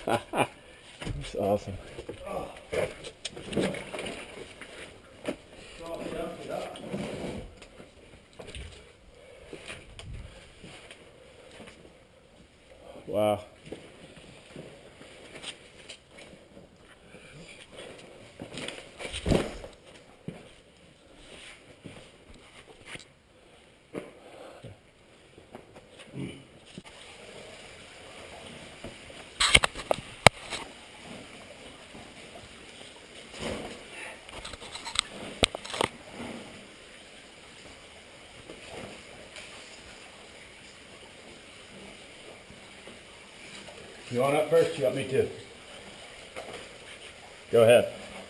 That's awesome. Wow. You want up first? You want me to? Go ahead.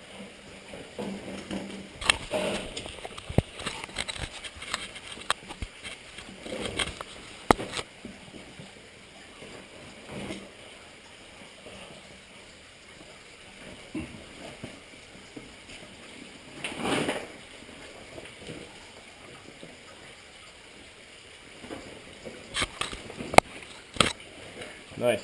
Nice.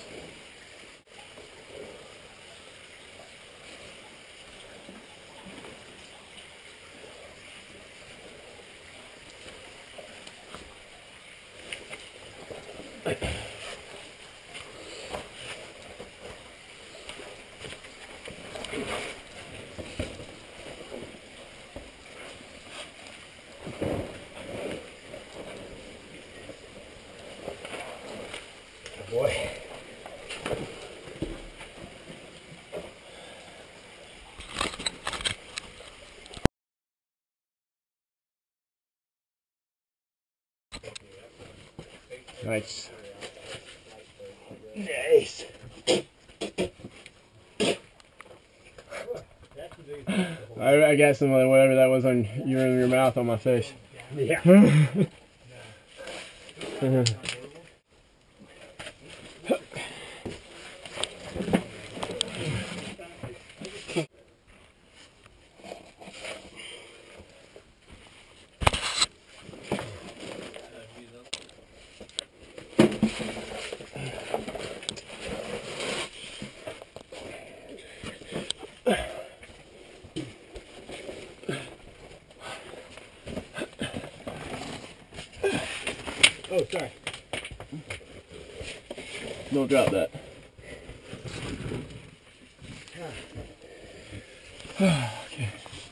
Boy. Nice. Nice. I got some of whatever that was on your mouth on my face. Yeah. Oh, sorry. Don't drop that. Okay.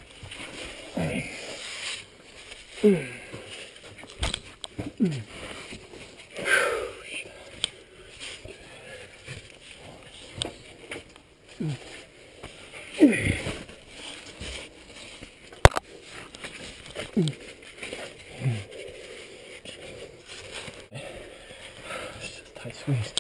Tight squeeze.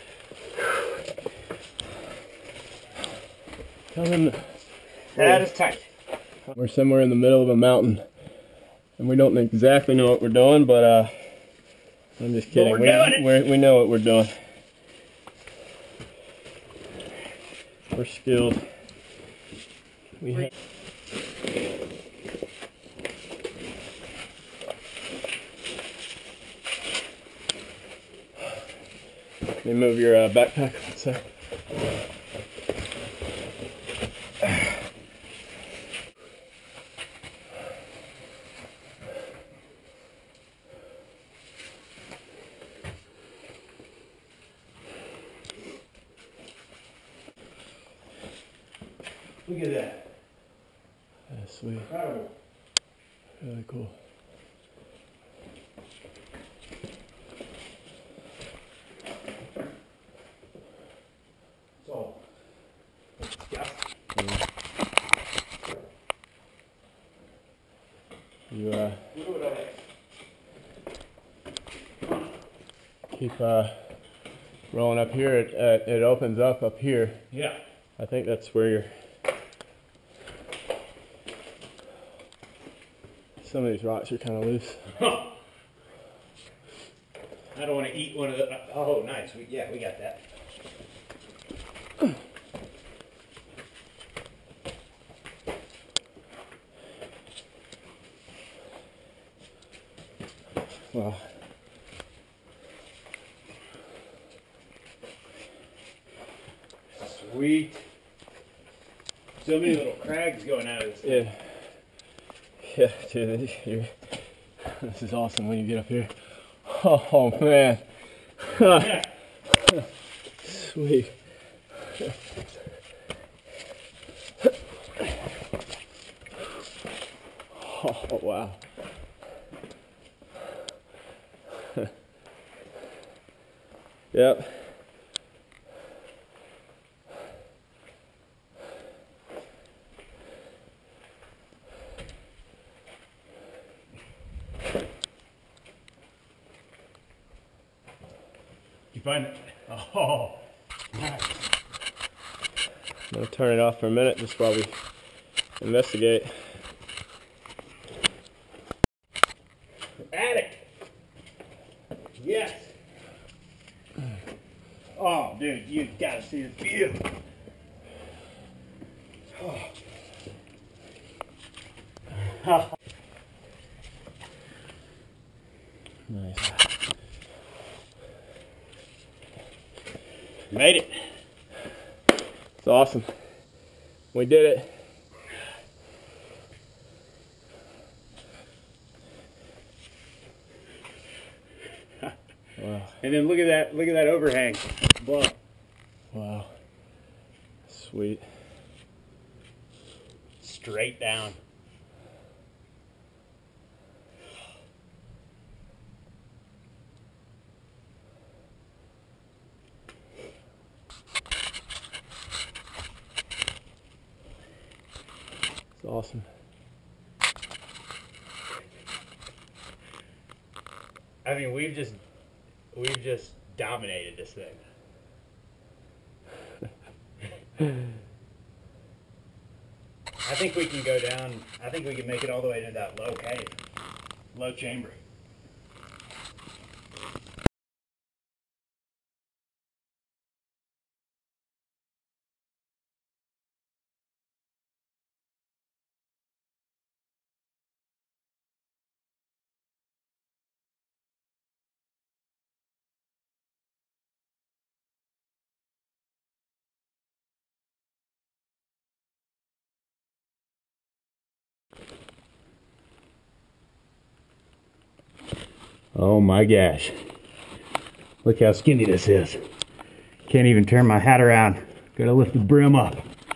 Tell them that is tight. We're somewhere in the middle of a mountain, and we don't exactly know what we're doing, but I'm just kidding. We know what we're doing. We're skilled. We have. Let me move your backpack one sec. Look at that. That's sweet. Incredible. Really cool. So, yeah. You keep rolling up here. It opens up here. Yeah. I think that's where you're. Some of these rocks are kind of loose. Huh. I don't want to eat one of the. Oh, nice. We got that. Wow. Sweet. So many little crags going out of this thing. Yeah, dude, this is awesome when you get up here. Oh man. Sweet. Oh wow. Yep. You find it? Oh, nice. I'm gonna turn it off for a minute just while we investigate. At it. Yes. Oh, dude, you gotta see this view. Oh. Nice. Made it. It's awesome. We did it. Wow. And then look at that overhang. Bluff. Wow. Sweet. Straight down. It's awesome. I mean, we've just dominated this thing. I think we can go down. I think we can make it all the way to that low cave, low chamber. Oh my gosh. Look how skinny this is. Can't even turn my hat around. Gotta lift the brim up.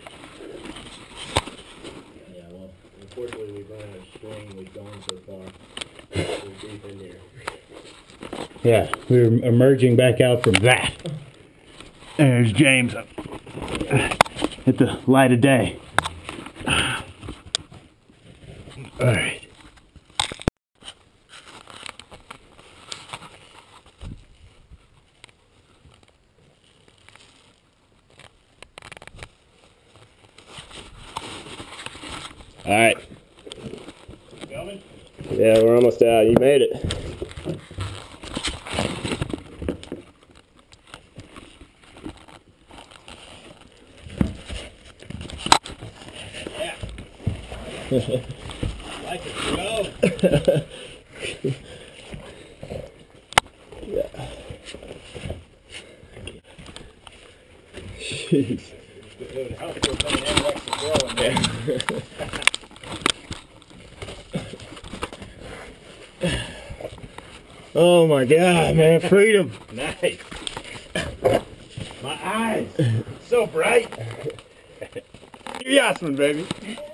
Yeah, well, unfortunately we've run out of string. We've gone so far. We're deep in here. Yeah, we're emerging back out from that. There's James at the light of day. All right. All right. Coming? Yeah, we're almost out. You made it. Like it, go. Yeah. Jeez. It would help if they had extra grill in there. Oh my God, man, freedom. Nice. My eyes, so bright. You're Yasmin, baby.